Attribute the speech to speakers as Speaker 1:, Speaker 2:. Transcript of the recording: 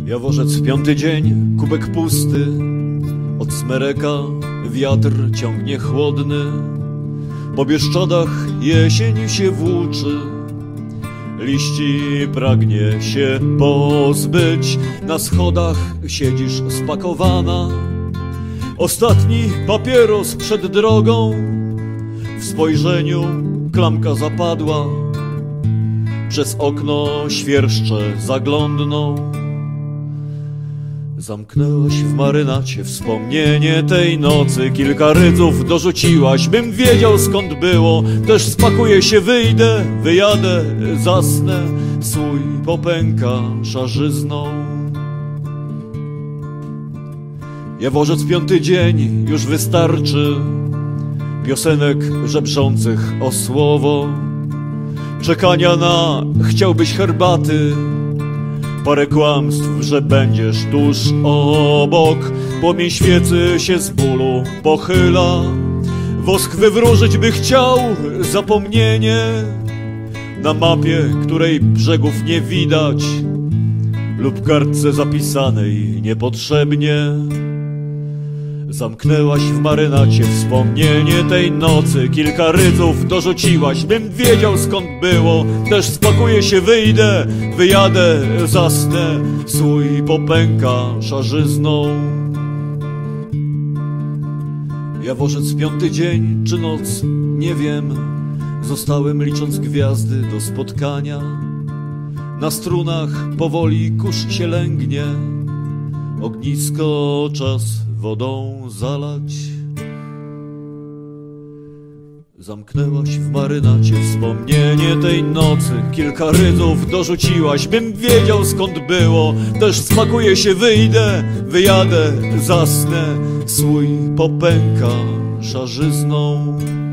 Speaker 1: Jaworzec, 5. dzień, kubek pusty. Od smereka wiatr ciągnie chłodny. Po Bieszczadach jesień się włóczy. Liści pragnie się pozbyć. Na schodach siedzisz spakowana. Ostatni papieros przed drogą. W spojrzeniu klamka zapadła. Przez okno świerszcze zaglądną. Zamknęłaś w marynacie wspomnienie tej nocy. Kilka rydzów dorzuciłaś, bym wiedział skąd było. Też spakuję się, wyjdę, wyjadę, zasnę. Słój popęka szarzyzną. Jaworzec, 5. dzień, już wystarczy piosenek żebrzących o słowo. Czekania na chciałbyś herbaty. Parę kłamstw, że będziesz tuż obok. Płomień świecy się z bólu pochyla. Wosk wywróżyć by chciał zapomnienie na mapie, której brzegów nie widać, lub kartce zapisanej niepotrzebnie. Zamknęłaś w marynacie wspomnienie tej nocy. Kilka rydzów dorzuciłaś, bym wiedział skąd było. Też spakuję się, wyjdę, wyjadę, zasnę. Słój popęka szarzyzną. Jaworzec, 5. dzień czy noc, nie wiem. Zostałem licząc gwiazdy do spotkania. Na strunach powoli kurz się lęgnie. Ognisko czas wodą zalać. Zamknęłaś w marynacie wspomnienie tej nocy. Kilka rydzów dorzuciłaś, bym wiedział skąd było. Też spakuję się, wyjdę, wyjadę, zasnę. Słój popęka szarzyzną.